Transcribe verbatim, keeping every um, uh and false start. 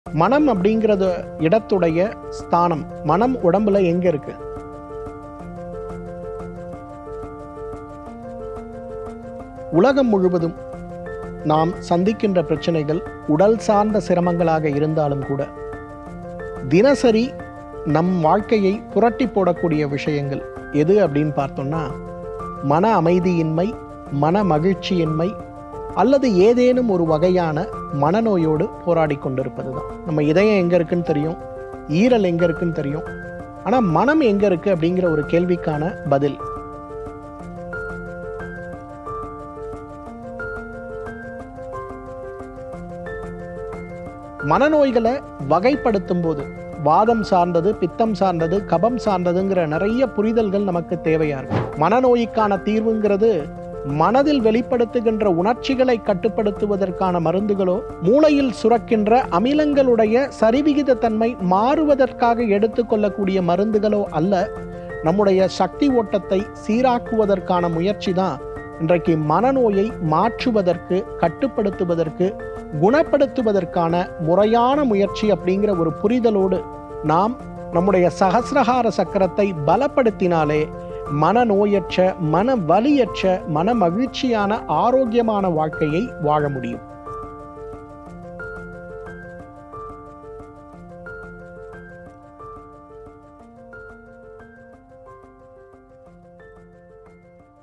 மனம் அப்படிங்கிறது இடத்துடைய ஸ்தானம். மனம் உடம்புல எங்க இருக்கு? உலகம் முழுவதும் நாம் சந்திக்கின்ற பிரச்சனைகள் உடல் சார்ந்த சிரமங்களாக இருந்தாலும் கூட தினசரி நம் வாழ்க்கையை புரட்டி போடக்கூடிய விஷயங்கள் எது அப்படின்னு பார்த்தோம்னா, மன அமைதியின்மை, மன மகிழ்ச்சியின்மை அல்லது ஏதேனும் ஒரு வகையான மனநோயோடு போராடி கொண்டிருப்பது தான். நம்ம இதயம் எங்க இருக்குன்னு தெரியும், ஈரல் எங்க இருக்குன்னு தெரியும், ஆனா மனம் எங்க இருக்கு அப்படிங்கிற ஒரு கேள்விக்கான பதில் மனநோய்களை வகைப்படுத்தும் போது வாதம் சார்ந்தது, பித்தம் சார்ந்தது, கபம் சார்ந்ததுங்கிற நிறைய புரிதல்கள் நமக்கு தேவையா இருக்கும். மனநோய்க்கான தீர்வுங்கிறது மனதில் வெளிப்படுத்துகின்ற உணர்ச்சிகளை கட்டுப்படுத்துவதற்கான மருந்துகளோ, மூளையில் சுரக்கின்ற அமிலங்களுடைய சரிவிகித தன்மை மாறுவதற்காக எடுத்துக்கொள்ளக்கூடிய மருந்துகளோ அல்ல. நம்முடைய சக்தி ஓட்டத்தை சீராக்குவதற்கான முயற்சி தான் இன்றைக்கு மனநோயை மாற்றுவதற்கு, கட்டுப்படுத்துவதற்கு, குணப்படுத்துவதற்கான முறையான முயற்சி அப்படிங்கிற ஒரு புரிதலோடு நாம் நம்முடைய சகஸ்ரஹார சக்கரத்தை பலப்படுத்தினாலே மனநோயற்ற, மன வலியற்ற, மன மகிழ்ச்சியான, ஆரோக்கியமான வாழ்க்கையை வாழ முடியும்.